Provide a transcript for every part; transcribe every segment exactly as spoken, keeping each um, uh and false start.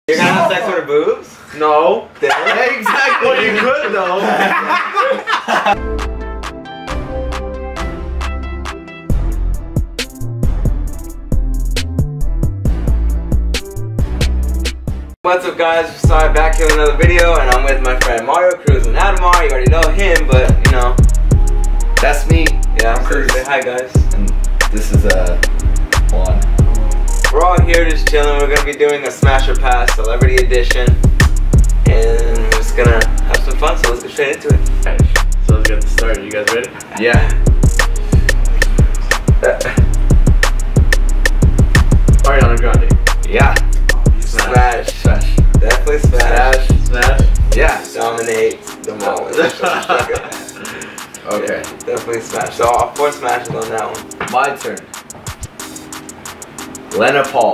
You're gonna have sex with her boobs? No. Yeah, exactly. Well, you could though. What's up, guys? Sorry, back here with another video, and I'm with my friend Mario Cruz and Adamar. You already know him, but you know, that's me. Yeah, I'm Cruz. Say hi, guys. And this is uh, Juan. We're all here just chilling. We're gonna be doing a Smash or Pass Celebrity Edition, and we're just gonna have some fun. So let's get straight into it. Right, so let's get started. You guys ready? Yeah. Ariana Grande. Yeah. Smash. Smash. Definitely smash. Smash. Smash. Yeah. Dominate the moment. Okay. Yeah, definitely smash. So all four smashes on that one. My turn. Lena Paul.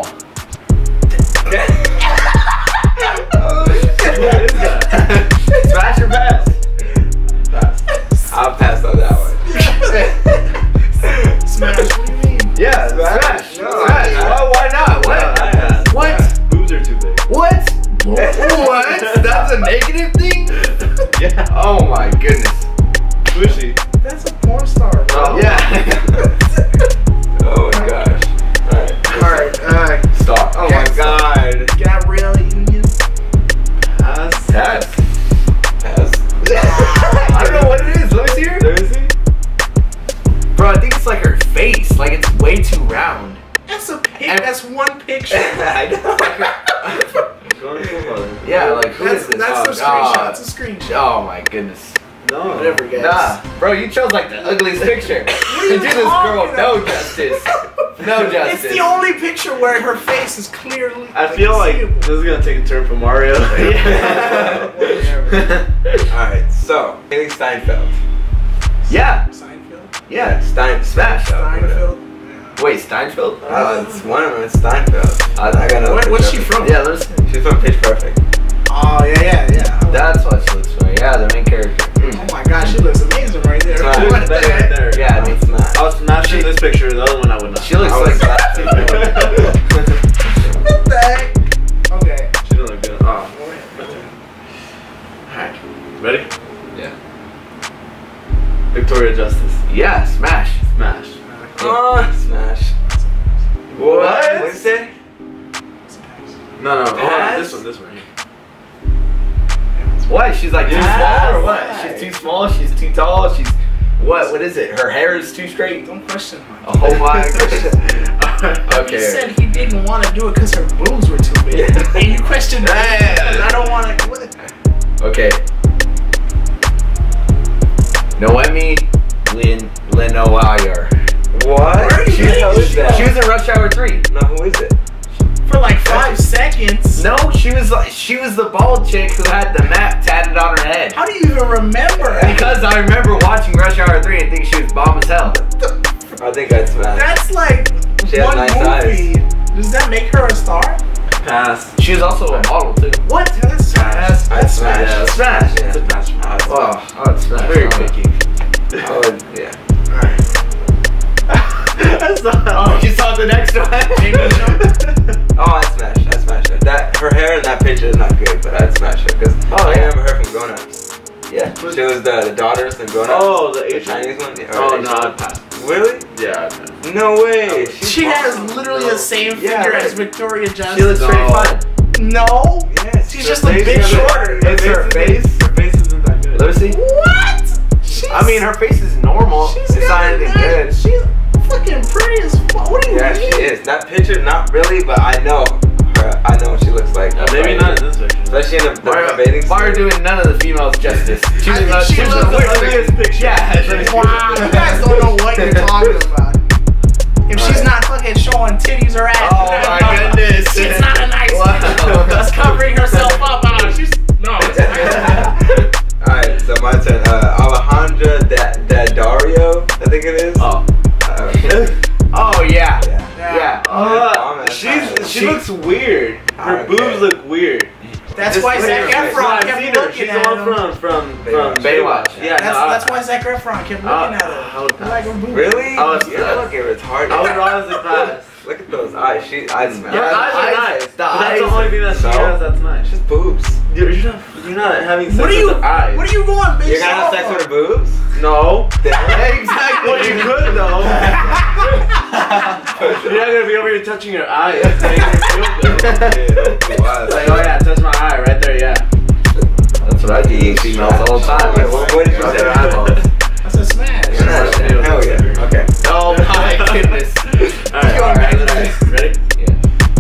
Smash or pass? Pass. I'll pass on that one. Smash. What do you mean? Yeah. Smash. Smash. No, Smash. I- Well, why not? What? No, I pass. What? Yeah. Boobs are too big. What? What? That's a negative thing? Yeah. Oh my goodness. Who is she? That's a porn star, bro. Oh. Yeah. Oh my gosh. Alright. Alright, alright. Stop. Oh my god. Gabrielle Union. Pass. Pass. Pass. I don't know what it is. Let me see her. Let me see. Bro, I think it's like her face. Like it's way too round. That's a pic. And- That's one picture. I know. Go on to the mother. Yeah, like who That's is this? that's oh, a screenshot. God. That's a screenshot. Oh my goodness. No. Whatever, guys. Nah, bro, you chose like the ugliest picture. are You you do this girl talking no about? justice. No justice. It's the only picture where her face is clearly. I feel like seeable. this is gonna take a turn for Mario. Yeah. Alright, so Haley Steinfeld. Yeah. Seinfeld. Yeah. Stein Smash. Steinfeld. Wait, Steinfeld? Oh, it's one of them. It's Steinfeld. I, I got another Where, what's she picture. from? Yeah, let's. She's from Pitch Perfect. Oh yeah, yeah, yeah. That's what she looks for. Yeah, the main character. Oh my gosh, she looks amazing right there. Smash. What the Right heck? there. Yeah, I mean, Smash. I was smashing this picture. The other one I would not. she looks I like was- that. What the heck? Okay. She doesn't look good. Oh. Alright. Ready? Yeah. Victoria Justice. Yeah, Smash. Smash. Oh, Smash. What? What'd you say? No, no. Hold on. Pass? This one. This one. What? She's like too Yeah, small or what? why? She's too small. She's too tall. She's what? What is it? Her hair is too straight. Don't question her. Oh my goodness. He Okay. said he didn't want to do it because her boobs were too big. And you questioned me. Yeah. I don't want to. Okay. Noemi Lin Lenoir. What? Where She is the hell is she? that? She was in Rush Hour three. No, who is it? For like five seconds. No, she was like she was the bald chick who had the map tatted on her head. How do you even remember? Because I remember watching Rush Hour three and think she was bomb as hell. I think I'd Smash. That's like She has one nice movie. Does that make her a star? Pass. She was also a model too. What? That's Pass. I'd Smash. Yeah, Smash. Yeah. It's a pass. I'd Oh, Smash. oh, it's Smash. Very Oh. picky. I would, yeah. That's not. Oh, you saw the next one. Oh, I'd Smash. I'd Smash her. That, her hair in that picture is not good, but I'd Smash her. Because Oh, I yeah. remember her from Grown Ups. Yeah. She was the, the daughters in Grown Ups. Oh, the The Asian. Chinese one? Yeah, or Oh Asian no, one. I'd pass. Really? Yeah, I'd pass. No way. She's She has awesome. literally the same figure Yeah, right. as Victoria Justice. She looks No. pretty fun. No. Yes. She's her just a face bit is- shorter. It's her face. Her face isn't that good. Let me see. What? She's, I mean, her face is normal. she's It's not got anything that- good. She's fucking pretty as fuck. What do you Yeah, mean? she is. That picture, not really, but I know her. I know what she looks like. Uh, maybe not in this picture. Especially in the, the, Why the bathing why are suit. doing none of the females justice? She I was think the, she she was was the the worst ugliest picture. Yeah. Wow, you guys don't know what you're talking about. If she's not fucking showing titties or ass, Oh my goodness. she's not a nice Wow. bitch. Just covering herself up. Uh, she's no. It's not. Alright, so my turn. Uh, Alejandra da- Daddario, I think it is. Oh. Uh, Oh yeah. yeah. Yeah. Uh, Oh, she's she, She- looks weird. Her Okay. boobs look weird. That's Just why look Zac at her face. No, Efron I've kept seen her. looking She's at the one him. from from Baywatch. from Baywatch. Yeah, That's, no, I- that's why Zac Efron kept looking Uh, at I her. would Like her boobs. Really? I was- You're looking retarded. I would honestly pass. Look at those eyes. She eyes smash. Yeah, the eyes are eyes- nice. the But that's eyes- the only thing that she No. has that's nice. Just boobs. You're, you're not. You're not having sex What are with you? the eyes. What are you going based You're gonna have off sex of? with her boobs? No. Exactly. Well, you could though. You're not gonna be over here touching your eye. It's making her feel good. Wow. Like, oh yeah, touch my eye right there. Yeah. That's what I do with females all the time. Wait, what, what did you Rub say? their eyeballs. That's a smash. Smash it. Hell yeah. Okay. Oh my goodness. All right. Yo, All right. man. Ready? Ready? Yeah.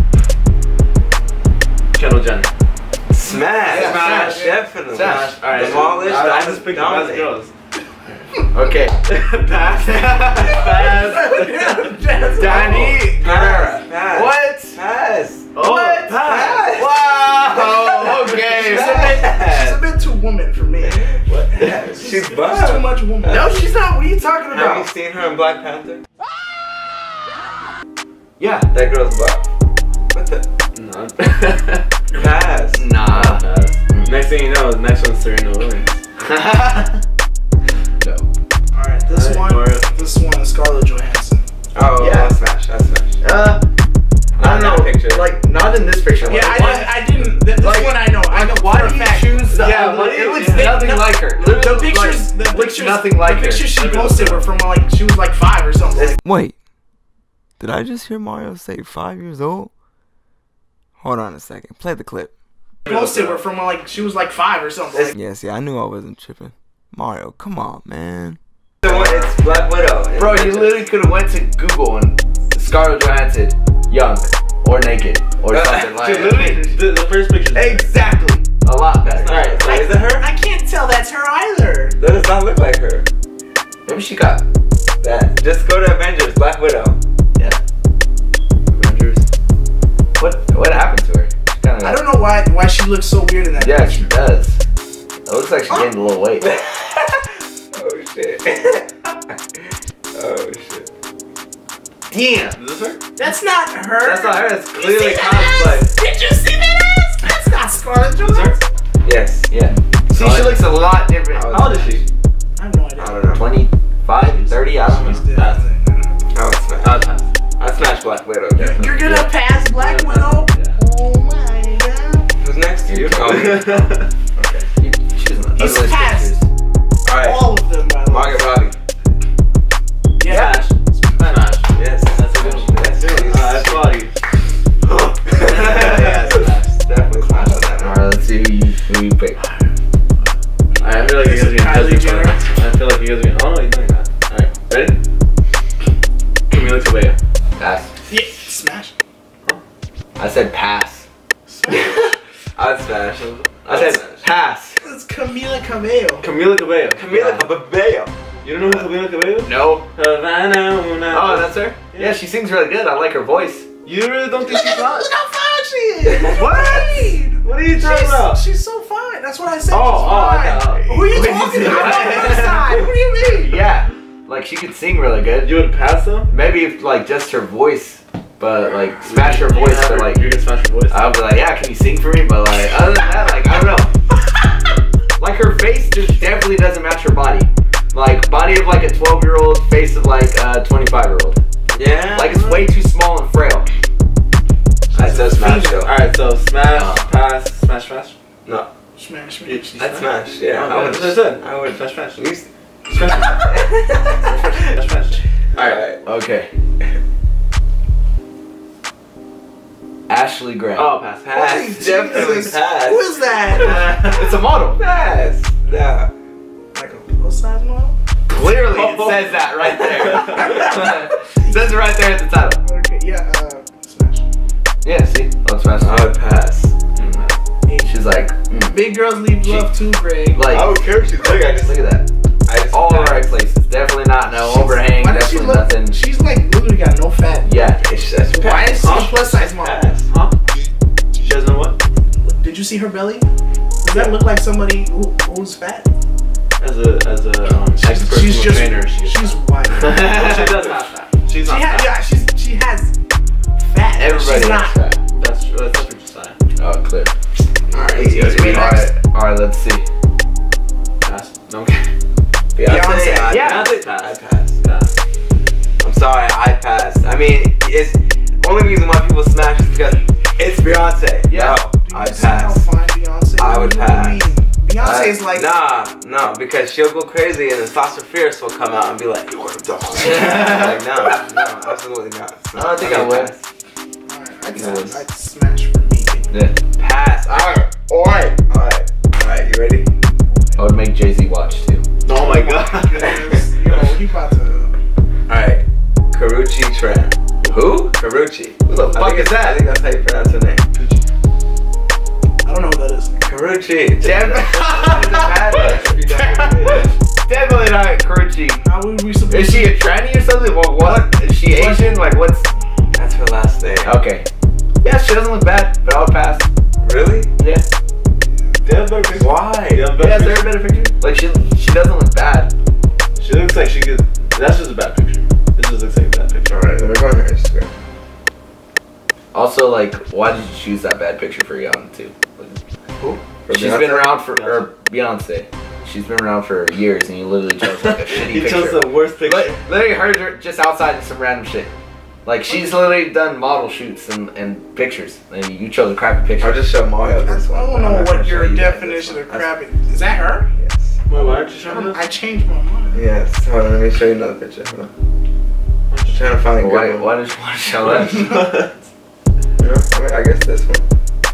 Kendall Jenner. Smash. Yeah, Smash. smash. Definitely. Smash. All right. Demolish. I'll Dominate. just pick the best Dominate. girls. Okay. Pass. Pass. Danny Guerrera. Pass. What? Pass. Oh, What? pass. Wow. Okay. She's a bit, she's a bit too woman for me. What? She's She's too buff. much woman. No, she's not. What are you talking Have you about? seen her in Black Panther? Yeah. That girl's buff. What the? No. Pass. Nah. Pass. Next thing you know, the next one's Serena Williams. No. All right, this All right, one, Mario. this one is Scarlett Johansson. Oh, Yeah. yeah. Smash. That's smash. Uh, I Not don't that know. picture. Like, not in this picture. Yeah, Like, I why- didn't. I didn't. Th- this Like- one I know. I know Why for do a you fact. choose the Yeah, ugly? why do It you- looks yeah. nothing No, like her. The Literally, pictures, like, the looks pictures, nothing like the her. pictures she Let me posted look. were from like she was like five or something. Like, Wait, did I just hear Mario say five years old? Hold on a second. Play the clip. posted were from like she was like five or something. Like, Yes, yeah, I knew I wasn't tripping. Mario, come on, man. The one, it's Black Widow. Bro, you literally could have went to Google and Scarlett Johansson, young or naked or something like Dude, literally, the, the first picture. Exactly. A lot better. Alright, so I, is it her? I can't tell that's her either. That does not look like her. Maybe she got. That. Just go to Avengers, Black Widow. Yeah. Avengers. What What happened to her? She kind I of. don't know why why she looks so weird in that. Yeah, picture. she does. It looks like she's gained a little weight. Oh shit. Oh shit. Damn. Is this her? That's not her. That's not her. That's You clearly see that cosplay. ass? Did you see that ass? That's not Scarlett Johansson. Yes. Yeah. See, she looks a lot different. How How old is she? I have no idea. I don't know. twenty-five, thirty, I don't She's know. dead. Pass. I would smash. I'll pass. I'd smash Black Widow. You're, Definitely. you're gonna pass Black Yeah. Widow? Yeah. Oh my god. Who's next? You. Oh, me. Okay. She doesn't He's ugly passed. pictures. All right. All of them, by the way. Margaret Robbie. Yeah. Smash. Smash. Yes. That's a good one. Yes. Uh, that's quality. Yes. Smash. Definitely smash on that. Alright, let's see who you, who you pick. I feel like you guys are getting Kylie tested for Jenner. that. I feel like you guys are getting. Oh no, he's doing that. Alright, ready? Camila Cabello. Pass. Yeah. Smash. I said pass. I'd smash. I said pass. It's Camila Cabello. Camila Cabello. Camila Cabello. You don't know who Camila Cabello is? No. Havana, una. Oh, that's her? Yeah, she sings really good. I like her voice. You really don't think she's hot? Look how fine she is. What? What are you talking She's, about? she's so fine. That's what I said. Oh, she's oh, I fine. thought- Who are you What did you talking say? about? I'm on her side. What do you mean? Yeah. Like, she could sing really good. You would pass them? Maybe if, like, just her voice, but, like, smash her voice, but, like, you can smash your voice. I would be like, yeah, can you sing for me? But, like, other than that, like, I don't know. Like, her face just definitely doesn't match her body. Like, body of, like, a twelve-year-old, face of, like, a twenty-five-year-old. Yeah. Like, it's way too small and frail. I'd still smash though. Alright, so smash, Uh. pass, smash, smash. No. Smash me. She's I'd smash. Yeah. Oh, I would. that's what I said. I would. Smash, smash. You s- Smash, smash, smash. Alright. Okay. Ashley Graham. Oh, pass. Pass. Holy Definitely Jesus. pass. Who is that? It's a model. Pass. Yeah. Like a plus size model? Clearly, it says that right there. It says it right there at the title. Okay, yeah, uh, smash. Yeah, see? Let's smash I it. would pass. She's like, mm. Big girls leave She- love too, Greg. like, I don't care if she's big. I just look at that. I just All the pass. right places. Definitely not no overhang. Why does she Definitely look? nothing. She's like literally got no fat. Yeah. It's just Why pass. is she a plus size model? Pass. Huh? She doesn't know what? Did you see her belly? Does that look like somebody who, who's fat? As a, as a, um, She's, ex-personal she's just, trainer, she she's white. she does have that. She's She not has, fat. yeah, she's she has fat. Everybody she's has not. fat. That's true. That's what you're saying. Oh, clear. Alright. Easy, easy. All right. All right. Let's see. Pass. Okay. Beyonce. Beyonce. I'd Yeah, pass. I'd pass. I'd pass. Pass. I'm sorry. I pass. I mean, it's only reason why people smash is because it's Beyonce. Yeah. No, Do you I'd see how pass. fine Beyonce? I would What do you pass. mean? Beyonce is like. Nah, no, because she'll go crazy and then Sasha Fierce will come out and be like, you're a dog. Like, no, no, absolutely not. I don't think I mean, would. pass. Alright, I'd, Yes. I'd smash for me. Yeah. Pass. Alright, alright, alright. Alright, you ready? I would make Jay-Z watch too. Oh my god. Goodness, yo, he about to. Alright, Karrueche Tran. Who? Karrueche. Who the I fuck think is it's- I that? think that's how you pronounce her name. I don't know who that is. Karrueche. Damn. Definitely not Karrueche. How would we supposed Is she a tranny or something? Well, what? Is she Asian? Like, what's? That's her last name. Okay. Yeah, she doesn't look bad, but I would pass. Really? Yeah. They have better pictures. Why? They have better Yeah, is there a pictures. better picture? Like, she she doesn't look bad. She looks like she could. That's just a bad picture. This just looks like a bad picture. Alright, let me go on her Instagram. Also, like, why did you choose that bad picture for Rihanna too? Who? She's been around for, or Beyonce. She's been around for years, and you literally chose like a shitty He picture. chose the worst picture. Li- Literally heard her just outside of some random shit. Like, she's literally done model shoots and, and pictures, and you chose a crappy picture. I'll just show Mario I this one. don't but I'm know not what gonna show your you guys definition this of one. crappy. Is that her? Yes. Wait, why aren't you showing this? I changed my mind. Yes. Hold on, let me show you another picture. Hold on. I'm just trying to find a Why, good why one. did you want to show that? You know, I, mean, I guess this one.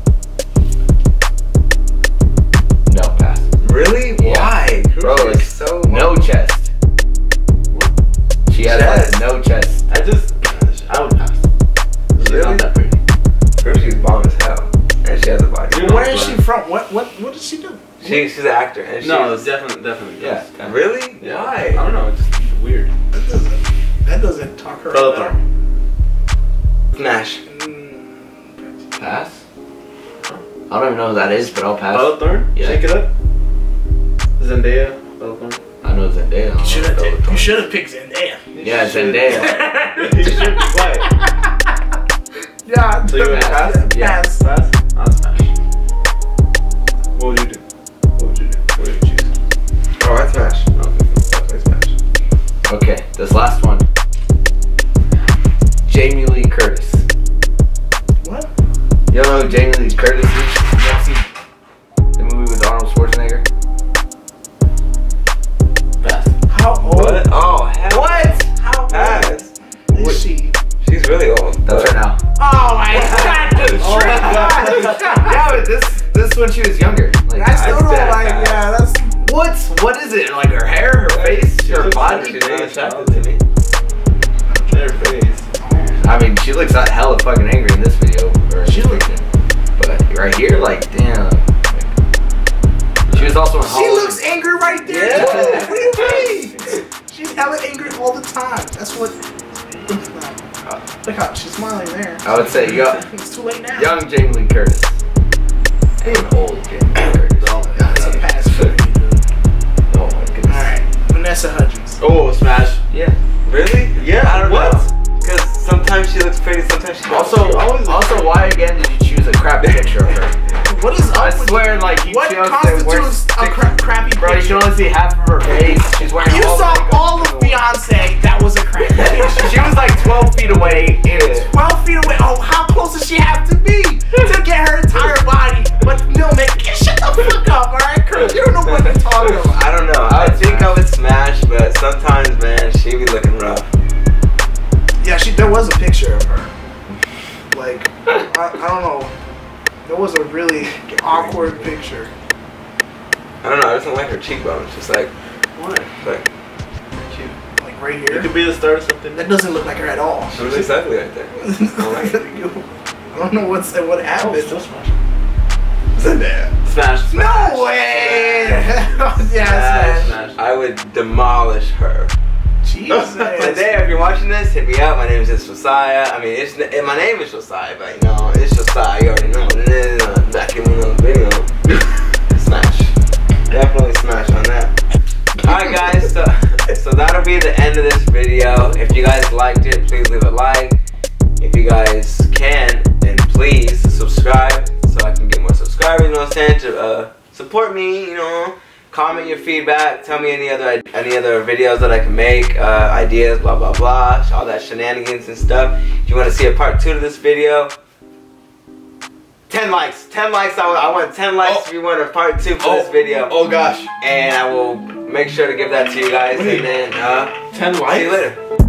No, pass. Really? Yeah. Why? Bro, Karrueche like, is so No chest. She has Chest? like no chest. I just, I would pass. She's Really? not that pretty. Karrueche's bomb as hell, and she has a body. You know- Where is she from? What what what did she do? She, she's an actor, and No, she's it's definitely, definitely. Yeah. yes. really? Yeah. Why? I don't know. It's just weird. That doesn't that doesn't talk her Bella up. Thorne. Smash. Mm, Pass? I don't even know who that is, but I'll pass. Bella Thorne. Yeah. Shake it up. Zendaya. Bella Thorne. I know Zendaya. I don't know should have Bella you Thorne. should have picked Zendaya. Yeah, Zendaya. You should be quiet. Yeah. So you would pass? Yeah. Pass. Pass. I'll smash. What would you do? What would you do? What would you choose? Oh, I smash. Definitely smash. Okay, this last one. Jamie Lee Curtis. What? You don't know who Jamie Lee Curtis is? You ever seen the movie with Arnold Schwarzenegger? Pass. How old What? Oh, hell. What? How old Pass. is she? She's really old. That's her now. Oh my god, the Oh my God. Yeah, but this this when she was younger. Like, I still I- don't that- like yeah, that's what's what is it? Like her hair, her face, She her looks body? She's not attractive to me. Their face. I mean, she looks like hella fucking angry in this video. Or She this look- picture. But right here, like, damn. Like, she was also in she Halloween. looks angry right there. Yeah. too. What do you mean? She's hella angry all the time. That's what look how she's smiling there. I would say you got It's too late now. young Jamie Lee Curtis and old Jamie Lee Curtis. Oh, That's a pass for me, dude. Oh my goodness. Alright. Vanessa Hudgens. Oh, smash. Yeah. Really? Yeah, I don't what? know. Because sometimes she looks pretty, sometimes she Also, doesn't. always- also, why again did you choose a crappy picture of her? What is I up with swear, like, you what chose the constitutes worst a picture. cra- crappy Bro, you picture? can only see half of her face. She's wearing You all saw the makeup all in of the world. Beyonce. That was a crappy picture. She was like twelve feet away. And twelve feet away. Oh, how close does she have to be to get her entire body? But no, man, shut the fuck up, alright, Chris? You don't know what you're talking about. I don't know. I think I would smash, but sometimes, man, she be looking rough. Yeah, she. There was a picture of her. Like, I, I don't know. There was a really awkward picture. I don't know. I just don't like her cheekbones. Just like, Why? like Cute. Like right You here. could be the star of something. That doesn't look like her at all. she looks ugly right there. I don't know what's what Oh, happened. still smash. Zendaya. Smash. Smash. No way! yeah, Smash. smash. I would demolish her. Jesus. Zendaya, if you're watching this, hit me up. My name is Josiah. I mean, it's my name is Josiah, but you know, it's Josiah. You already know what it is. Uh, back in the video. Smash. Definitely smash on that. Alright guys, so, so that'll be the end of this video. If you guys liked it, please leave a like. If you guys can, then please subscribe so I can get more subscribers, you know what I'm saying, to uh, support me, you know. Comment your feedback. Tell me any other any other videos that I can make, uh, ideas, blah blah blah, all that shenanigans and stuff. If you want to see a part two to this video, ten likes. ten likes. I want, I want ten likes Oh. if you want a part two for Oh. this video. Oh gosh. And I will make sure to give that to you guys. Wait. And then uh, ten see likes? you later.